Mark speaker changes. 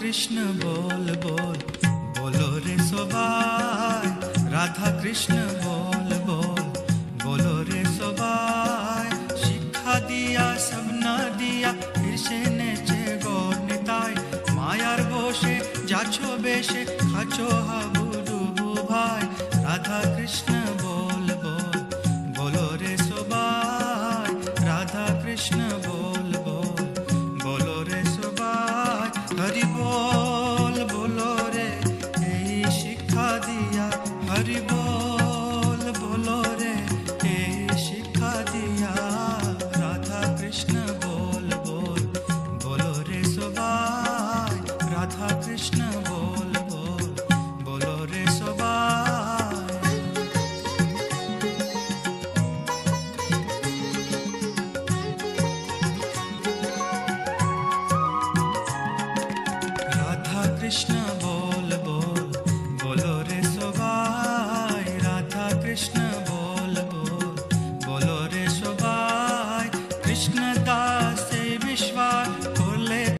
Speaker 1: कृष्ण बोल बोल बोलो रे सबाई, राधा कृष्ण बोल बोल बोलो रे सबाई। शिक्षा दिया सब ना दिया फिर से नेचे गौर निताई, मायार बोशे जाछो बेशे खाचो हाबुडुबु भाई। राधा कृष्ण बोल बोल बोलो रे सबाई, राधा कृष्ण बोल बोल बोलो रे सबाई। हरि बोल बोलो रे এই শিক্ষা দিয়া, হরি বল বলো রে এই শিক্ষা দিয়া। রাধা কৃষ্ণ বল বল বলো রে সবাই, রাধা কৃষ্ণ বল বল বলো রে সবাই। রাধা কৃষ্ণ